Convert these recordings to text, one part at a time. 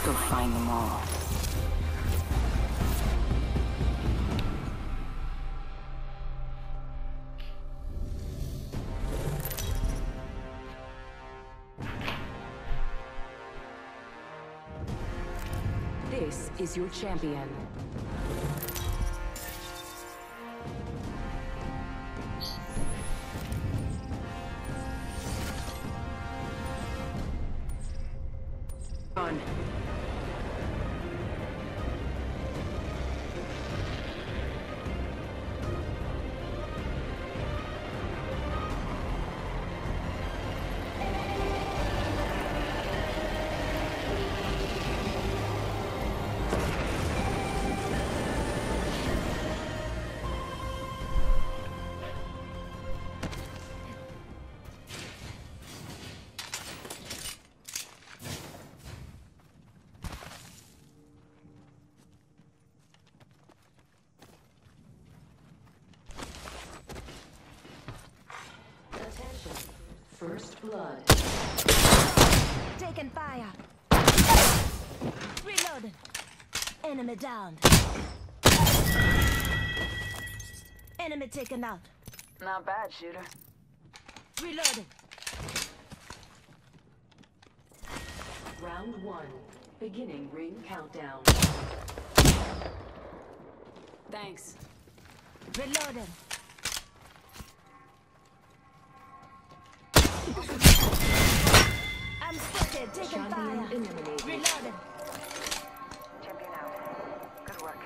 Let's go find them all. This is your champion. On. First blood. Taking fire. Reloaded. Enemy down. Enemy taken out. Not bad, shooter. Reloaded. Round 1. Beginning ring countdown. Thanks. Reloaded. I'm spotted. Taking fire. Eliminated. Reloaded. Champion out. Good work.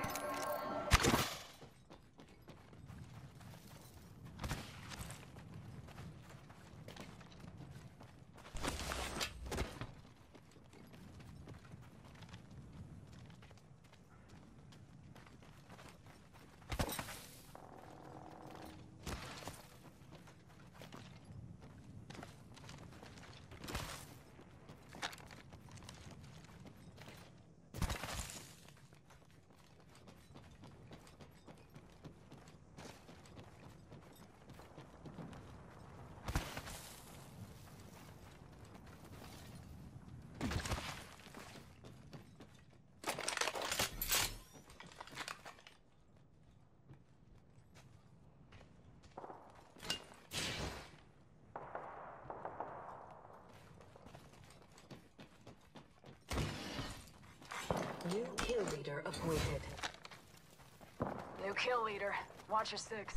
New kill leader appointed. New kill leader. Watch your 6.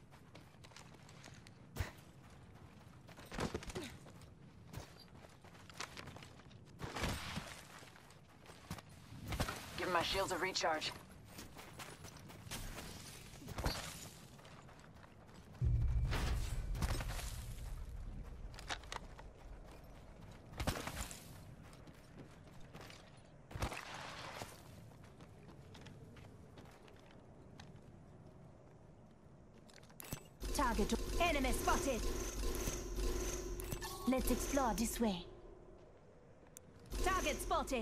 Give my shields a recharge. Target. Enemy spotted. Let's explore this way. Target spotted.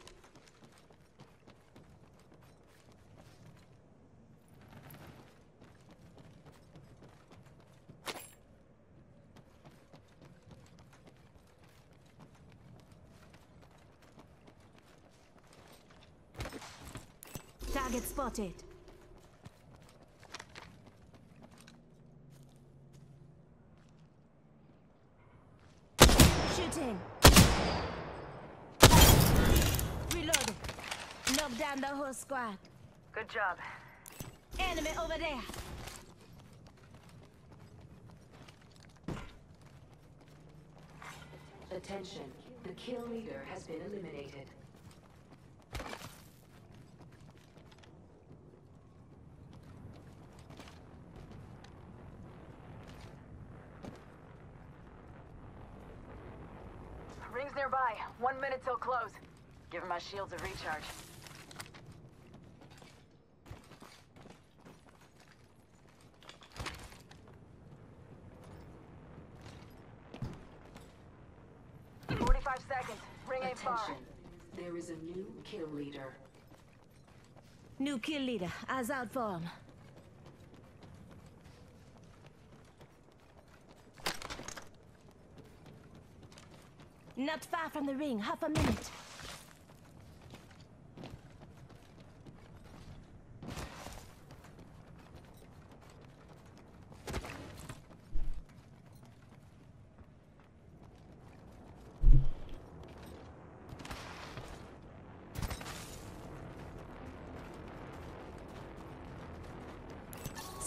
Target spotted. Shooting. Reload. Knock down the whole squad. Good job. Enemy over there. Attention. The kill leader has been eliminated. Rings nearby. 1 minute till close. Give my shields a recharge. Seconds. Ring ain't far. Attention. There is a new kill leader. New kill leader. Eyes out for him. Not far from the ring. Half a minute.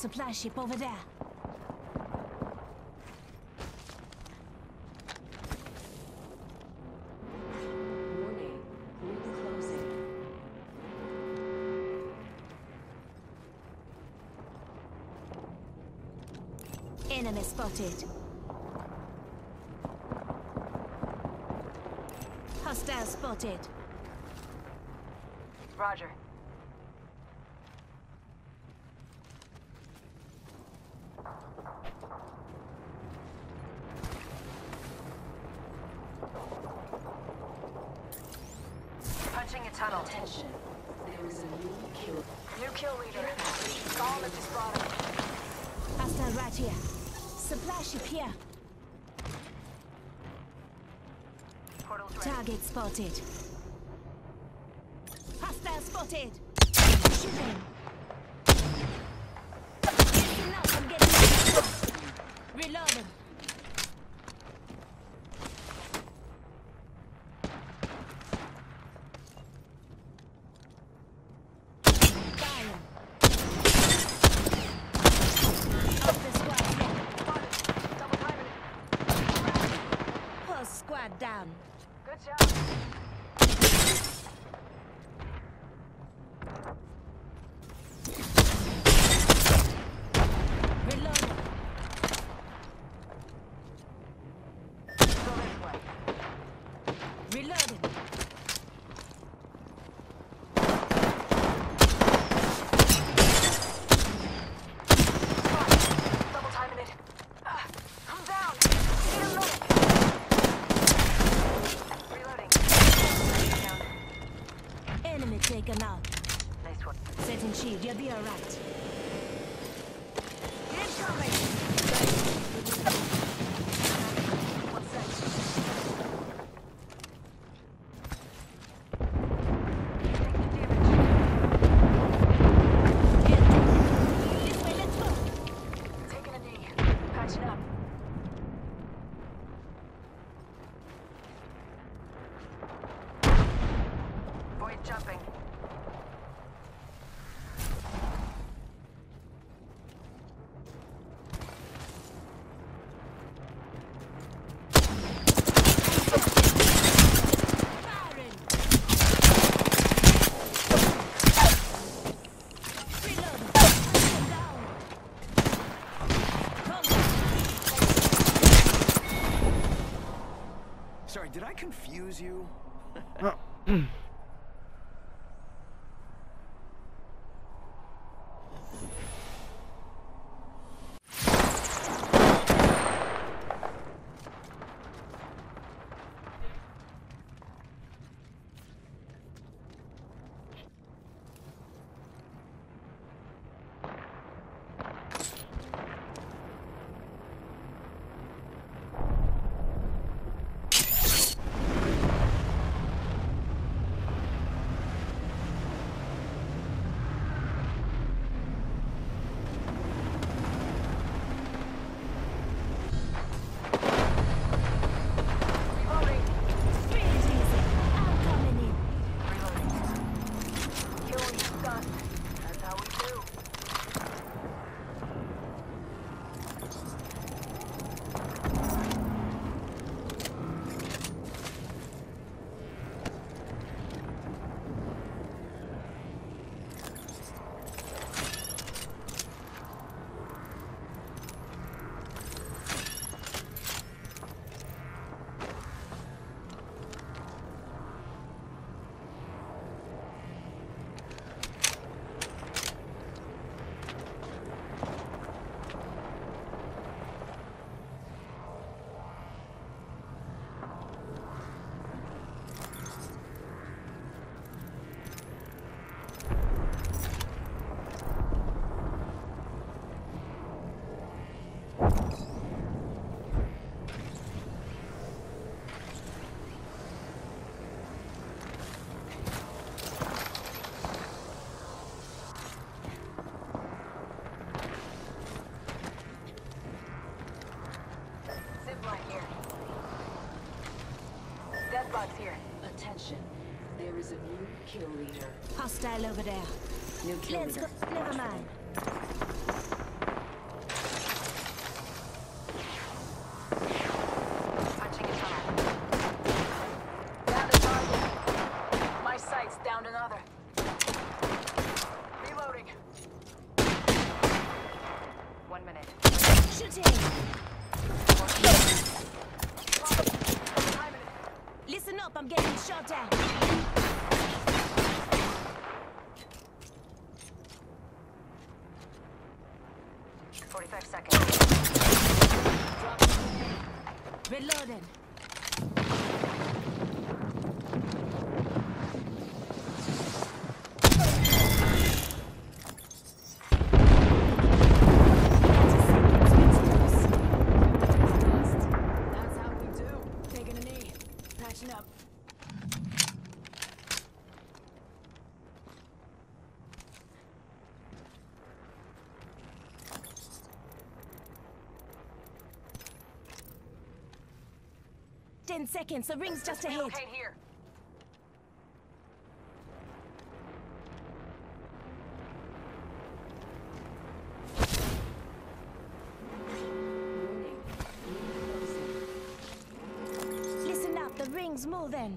Supply ship over there. Warning. Ring closing. Enemy spotted. Hostile spotted. Roger. Punching a tunnel. Attention. There is a new kill. New kill leader. Call him if you spot him. Hostile right here. Supply ship here. Portal's ready. Target spotted. Hostile spotted. Shooting. Listen up, I'm getting reloading. Fire. Up the squad here. Double timing it. Whole squad down. Good job. Reloading. Go this way. Reloading. Double timing it. I'm down. Need a minute. Reloading. Down. Enemy taken out. Nice one. Setting shield, you'll be alright. Incoming. One sec. Taking damage. This way, let's go. Taking a knee. Patching up. Void jumping. Firing. Reloading. Hunter down. Sorry, did I confuse you? Reloading. Breathe easy. I'm coming in. Reloading. Killing stun. That's how we do. Zipline here. Deathbox here. Attention. There is a new kill leader. Hostile over there. New kill Let's leader. go. Never Watch for mind. them. Punching a tunnel. Down to target. My sight's down another. Reloading. 1 minute. Shooting! Timing it. Listen up, I'm getting shot at. 45 seconds. Reloading. That's how we do. Taking a knee. Patching up. Ten seconds, the ring's just ahead. Relocate here. Warning. Closing. Listen up, the ring's moving.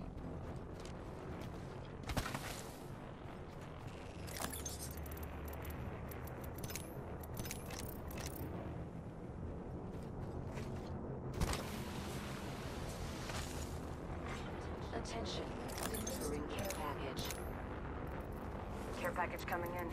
Attention. Delivering care package. Care package coming in.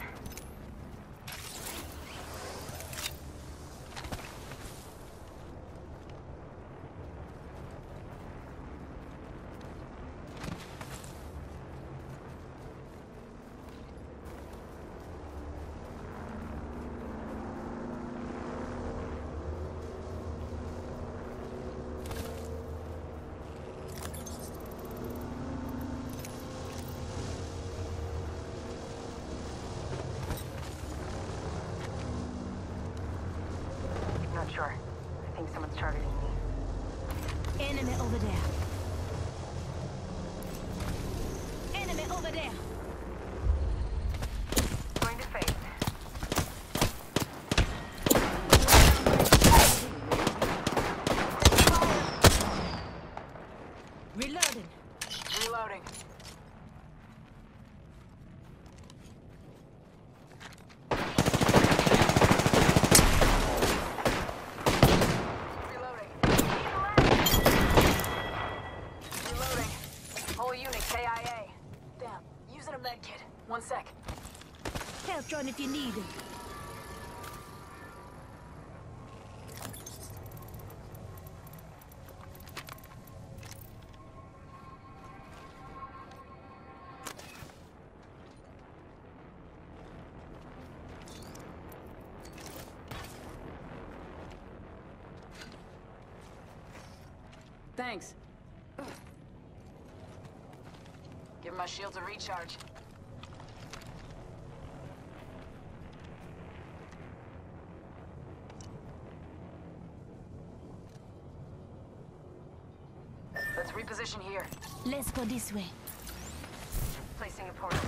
Not sure. I think someone's targeting me. Enemy over there. Enemy over there. Going to face. Reloading. Reloading. Reloading. Reloading. Whole unit KIA. Damn. Using a med kit. 1 sec. Help drone if you need it. Thanks. Give my shields a recharge. Let's reposition here. Let's go this way. Placing a portal.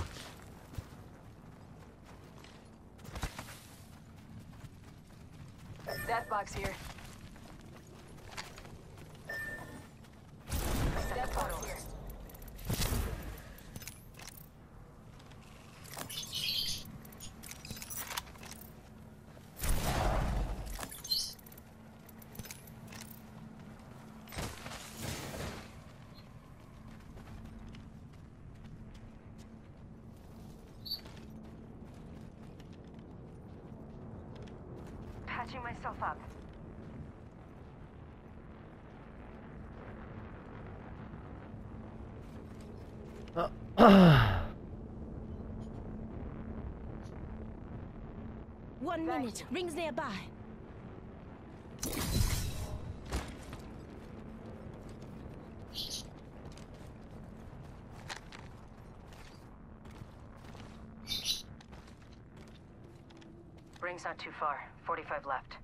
That box here. That portal here. Patching myself up. One minute, rings nearby. Ring's not too far. 45 left.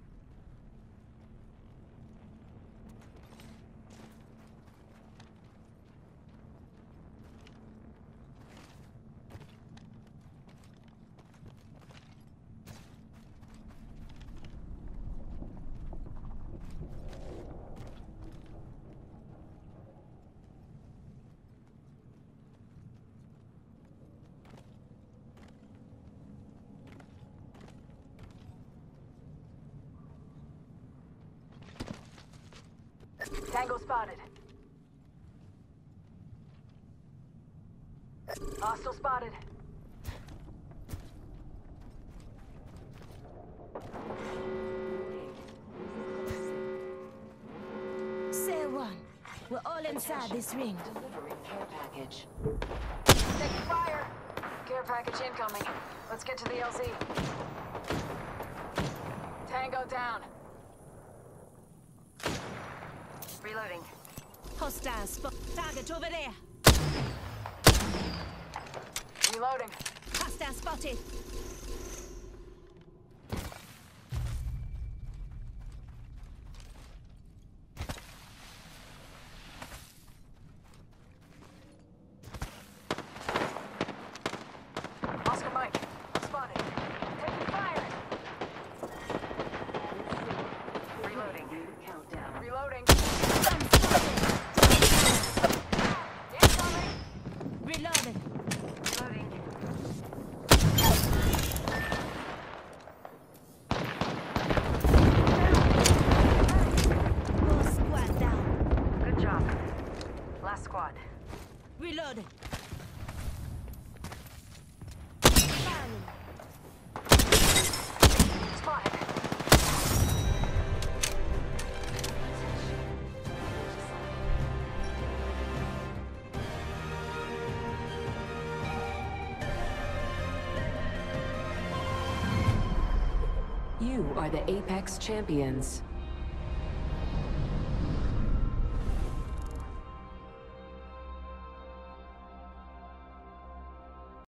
spotted. Hostile spotted. Say one. We're all inside this ring. Delivering care package. Taking fire. Care package incoming. Let's get to the LZ. Tango down. Reloading. Hostile spot. Target over there. Reloading. Hostile spotted. Oscar Mike. Spotted. Taking fire. Reloading. Countdown. Reloading. Incoming. Reloaded. Reloading. Whole squad down. Good job. Last squad. Reloaded. Firing. Spotted. You are the Apex Champions.